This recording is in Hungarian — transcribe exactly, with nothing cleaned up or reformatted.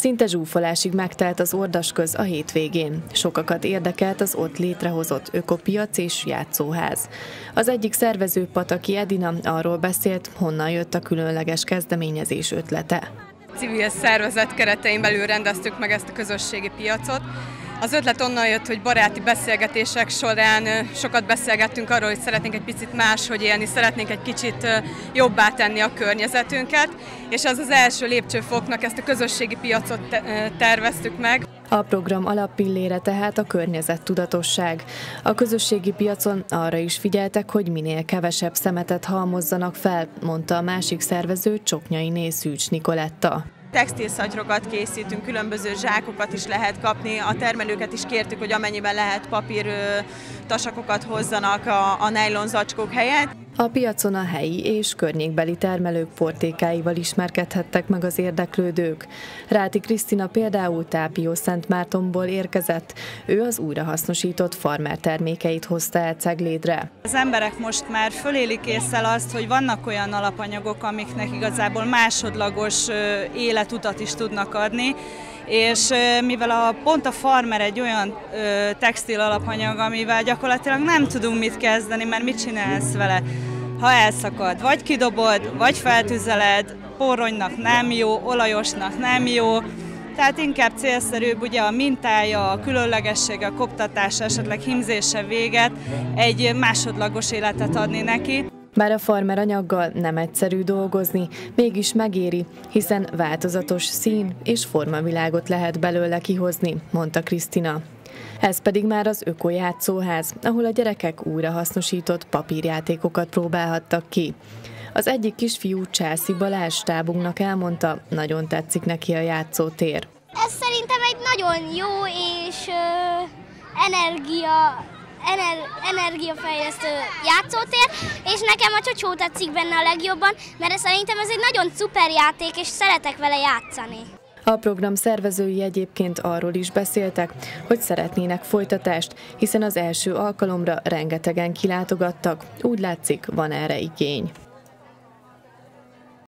Szinte zsúfolásig megtelt az Ordasköz a hétvégén. Sokakat érdekelt az ott létrehozott ökopiac és játszóház. Az egyik szervező, Pataki Edina arról beszélt, honnan jött a különleges kezdeményezés ötlete. Civil szervezet keretein belül rendeztük meg ezt a közösségi piacot. Az ötlet onnan jött, hogy baráti beszélgetések során sokat beszélgettünk arról, hogy szeretnénk egy picit máshogy élni, szeretnénk egy kicsit jobbá tenni a környezetünket, és az az első lépcsőfoknak ezt a közösségi piacot terveztük meg. A program alappillére tehát a környezettudatosság. A közösségi piacon arra is figyeltek, hogy minél kevesebb szemetet halmozzanak fel, mondta a másik szervező, Csoknyainé Szűcs Nikoletta. Textilszatyrokat készítünk, különböző zsákokat is lehet kapni, a termelőket is kértük, hogy amennyiben lehet papír tasakokat hozzanak a, a nejlon zacskók helyett. A piacon a helyi és környékbeli termelők portékáival ismerkedhettek meg az érdeklődők. Ráti Krisztina például Tápió-Szentmártonból érkezett, ő az újrahasznosított farmer termékeit hozta el Ceglédre. Az emberek most már fölélik észre azt, hogy vannak olyan alapanyagok, amiknek igazából másodlagos életutat is tudnak adni, és mivel a, pont a farmer egy olyan ö, textil alapanyag, amivel gyakorlatilag nem tudunk mit kezdeni, mert mit csinálsz vele? Ha elszakad, vagy kidobod, vagy feltüzeled, porronynak nem jó, olajosnak nem jó, tehát inkább célszerűbb ugye a mintája, a különlegessége, a koptatása, esetleg hímzése véget egy másodlagos életet adni neki. Bár a farmer anyaggal nem egyszerű dolgozni, mégis megéri, hiszen változatos szín és formavilágot lehet belőle kihozni, mondta Krisztina. Ez pedig már az ökojátszóház, ahol a gyerekek újrahasznosított papírjátékokat próbálhattak ki. Az egyik kisfiú, Császi Balázs stábunknak elmondta, nagyon tetszik neki a játszótér. Ez szerintem egy nagyon jó és ö, energia... Ener, energiafejlesztő játszótér, és nekem a csocsó tetszik benne a legjobban, mert szerintem ez egy nagyon szuper játék, és szeretek vele játszani. A program szervezői egyébként arról is beszéltek, hogy szeretnének folytatást, hiszen az első alkalomra rengetegen kilátogattak, úgy látszik, van erre igény.